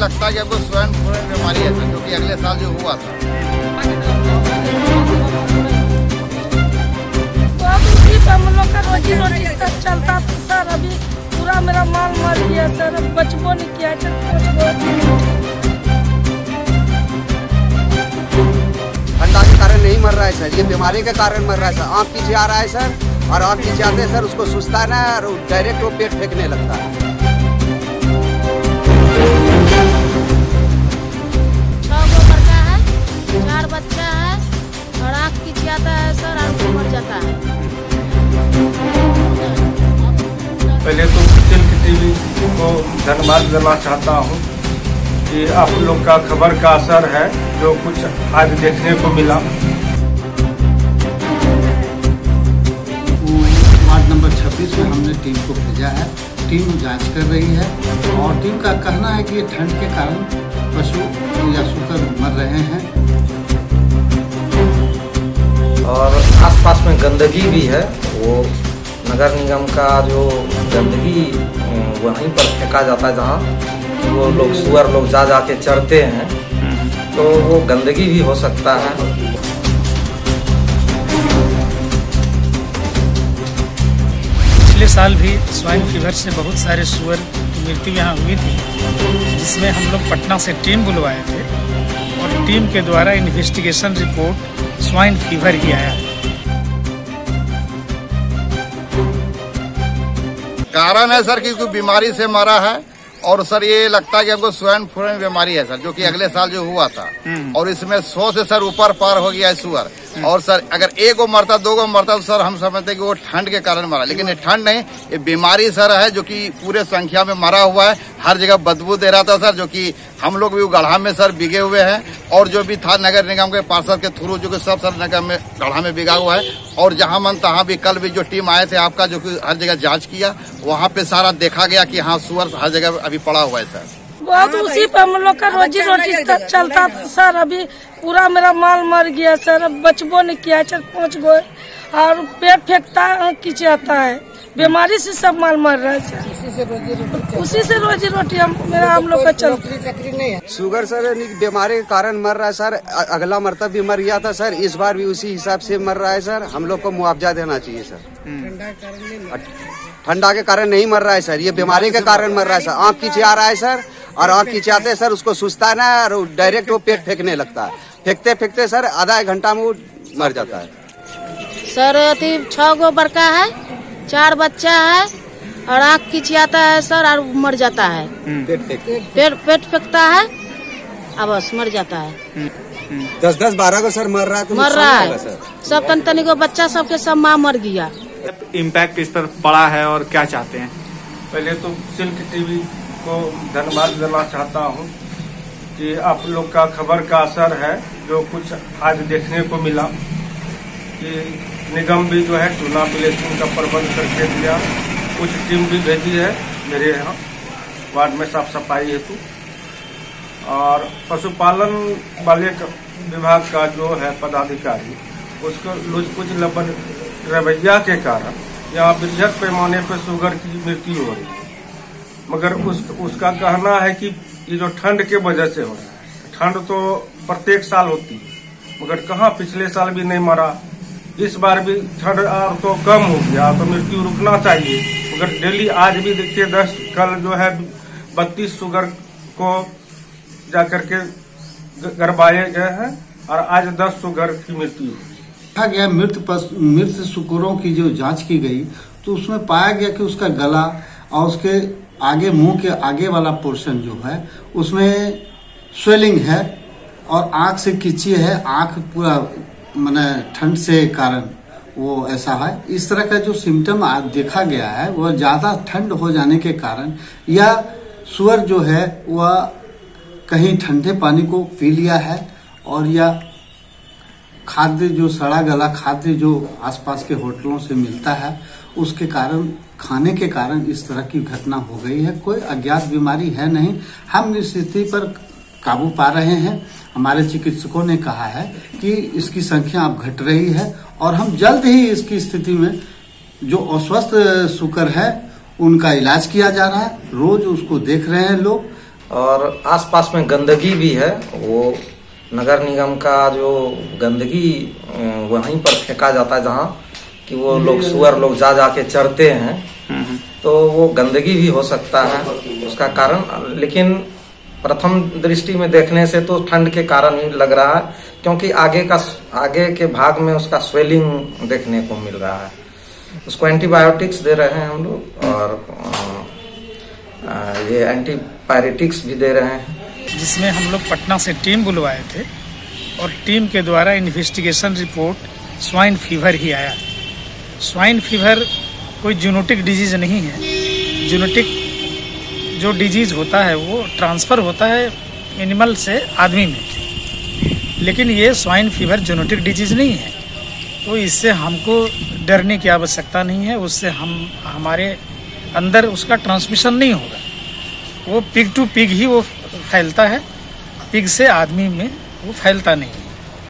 लगता है कि हमको स्वाइन फ्लू बीमारी है सर, जो कि अगले साल जो हुआ था। तो अब उसी पर हम लोग का रोजी रोटी चलता था सर। अभी पूरा मेरा माल मर गया सर, अब बचबो नहीं किया ठंडा के कारण नहीं मर रहा है सर, ये बीमारी के कारण मर रहा है सर। आँख पीछे आ रहा है सर, और आँख पीछे आते सर उसको सुस्ताना है और डायरेक्ट वो पेट फेंकने लगता है। 6 गो लड़का है, 4 बच्चा है और आँख पीछे आता है सर और मर जाता है। पहले तो सिल्क टीवी को धन्यवाद देना चाहता हूँ कि आप लोग का खबर का असर है जो कुछ आज देखने को मिला। वार्ड नंबर 26 में हमने टीम को भेजा है, टीम जांच कर रही है और टीम का कहना है कि ये ठंड के कारण पशु या सूकर मर रहे हैं। और आसपास में गंदगी भी है, वो नगर निगम का जो गंदगी वहीं पर फेंका जाता है, जहाँ वो लोग सुअर लोग जा के चरते हैं, तो वो गंदगी भी हो सकता है। पिछले साल भी स्वाइन फीवर से बहुत सारे सुअर की मृत्यु यहाँ हुई थी, जिसमें हम लोग पटना से टीम बुलवाए थे और टीम के द्वारा इन्वेस्टिगेशन रिपोर्ट स्वाइन फीवर ही आया। कारण है सर कि कोई बीमारी से मरा है, और सर ये लगता है कि हमको स्वाइन फ्लू बीमारी है सर, जो कि अगले साल जो हुआ था। और इसमें 100 से सर ऊपर पार हो गया है सुअर। और सर अगर 1 गो मरता 2 गो मरता तो सर हम समझते हैं कि वो ठंड के कारण मरा, लेकिन ये ठंड नहीं, ये बीमारी सर है जो कि पूरे संख्या में मरा हुआ है। हर जगह बदबू दे रहा था सर, जो कि हम लोग भी गढ़ा में सर बिगे हुए हैं, और जो भी था नगर निगम के पार्षद के थ्रू जो कि सब सर नगर में गढ़ा में बिगा हुआ है। और जहां मन तहां भी कल भी जो टीम आए थे आपका, जो कि हर जगह जांच किया, वहां पे सारा देखा गया कि हाँ सुअर हर जगह अभी पड़ा हुआ है सर। बहुत उसी पर हम लोग का रोजी रोटी चलता था सर। अभी पूरा मेरा माल मर गया सर, अब बचबो नहीं किया 4-5 गो, और पेट फेंकता है, खींचे आता है, बीमारी से सब माल मर रहा है सर। उसी से रोजी रोटी हम लोग का चलता। शुगर सर बीमारी के कारण मर रहा है सर, अगला मरतब भी मर गया था सर, इस बार भी उसी हिसाब से मर रहा है सर। हम लोग को मुआवजा देना चाहिए सर। ठंडा के कारण नहीं मर रहा है सर, ये बीमारी के कारण मर रहा है सर। आँख पीछे आ रहा है सर, और आँख पीछे आते सर उसको सुस्ताना है और डायरेक्ट वो पेट फेंकने लगता है। फेंकते फेंकते सर आधा 1 घंटा में वो मर जाता है सर। 6 गो बड़का है, 4 बच्चा है और आँख खिंचाता है सर और मर जाता है। पेट फेंकता है अब बस मर जाता है। 10-12 को सर मर रहा है, तो मर रहा है सब। तनी को बच्चा सबके सब माँ मर गया। इम्पैक्ट इस पर पड़ा है और क्या चाहते हैं? पहले तो सिल्क टीवी को धन्यवाद देना चाहता हूँ कि आप लोग का खबर का असर है जो कुछ आज देखने को मिला, कि निगम भी जो है चूना ब्लीचिंग का प्रबंध करके दिया, कुछ टीम भी भेजी है मेरे यहाँ वार्ड में साफ सफाई हेतु। और पशुपालन वाले विभाग का जो है पदाधिकारी, उसको कुछ रवैया के कारण यहाँ बृहद पैमाने पर शुगर की मृत्यु हो रही है। मगर उसका कहना है कि ये जो ठंड के वजह से हो रहा है, ठंड तो प्रत्येक साल होती है, मगर कहाँ पिछले साल भी नहीं मरा, इस बार भी ठंड और तो कम हो गया, तो मृत्यु रुकना चाहिए। मगर डेली आज भी देखिए 10 कल जो है 32 शुगर को जाकर के गरबाए गए हैं और आज 10 शुगर की मृत्यु हुई। देखा गया मृत सूकरों की जो जांच की गई तो उसमें पाया गया कि उसका गला और उसके आगे मुंह के आगे वाला पोर्शन जो है उसमें स्वेलिंग है और आंख से किची है, आंख पूरा माने ठंड से कारण वो ऐसा है। इस तरह का जो सिम्टम आज देखा गया है वह ज्यादा ठंड हो जाने के कारण, या सुअर जो है वह कहीं ठंडे पानी को पी लिया है, और या खाद्य जो सड़ा गला खाद्य जो आसपास के होटलों से मिलता है उसके कारण, खाने के कारण इस तरह की घटना हो गई है। कोई अज्ञात बीमारी है नहीं, हम इस स्थिति पर काबू पा रहे हैं। हमारे चिकित्सकों ने कहा है कि इसकी संख्या अब घट रही है और हम जल्द ही इसकी स्थिति में जो अस्वस्थ सुकर है उनका इलाज किया जा रहा है। रोज उसको देख रहे हैं लोग, और आसपास में गंदगी भी है। वो नगर निगम का जो गंदगी वहीं पर फेंका जाता है जहाँ कि वो लोग सुअर लोग जा जाके चरते हैं, तो वो गंदगी भी हो सकता है उसका कारण। लेकिन प्रथम दृष्टि में देखने से तो ठंड के कारण ही लग रहा है, क्योंकि आगे के भाग में उसका स्वेलिंग देखने को मिल रहा है। उसको एंटीबायोटिक्स दे रहे हैं हम लोग और ये एंटीपायरेटिक्स भी दे रहे हैं, जिसमें हम लोग पटना से टीम बुलवाए थे और टीम के द्वारा इन्वेस्टिगेशन रिपोर्ट स्वाइन फीवर ही आया। स्वाइन फीवर कोई जूनोटिक डिजीज नहीं है। जूनोटिक जो डिजीज होता है वो ट्रांसफर होता है एनिमल से आदमी में, लेकिन ये स्वाइन फीवर जूनोटिक डिजीज नहीं है, तो इससे हमको डरने की आवश्यकता नहीं है। उससे हमारे अंदर उसका ट्रांसमिशन नहीं होगा। वो पिग टू पिग ही वो फैलता है, पिग से आदमी में वो फैलता नहीं है।